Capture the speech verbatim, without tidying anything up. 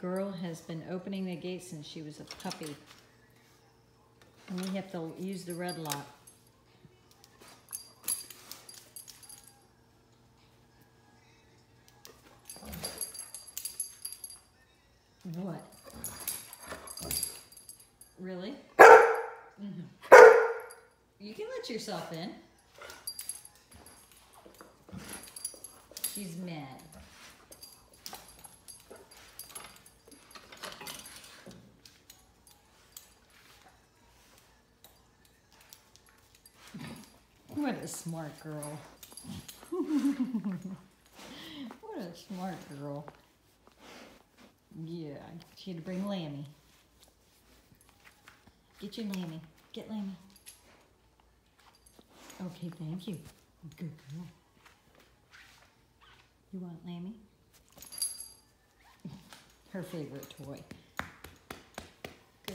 girl has been opening the gate since she was a puppy. And we have to use the red lock. What? Really? Mm-hmm. You can let yourself in. She's mad. What a smart girl. What a smart girl. Yeah, she had to bring Lammy. Get your Lammy. Get Lammy. Okay, thank you. Good girl. You want Lammy? Her favorite toy.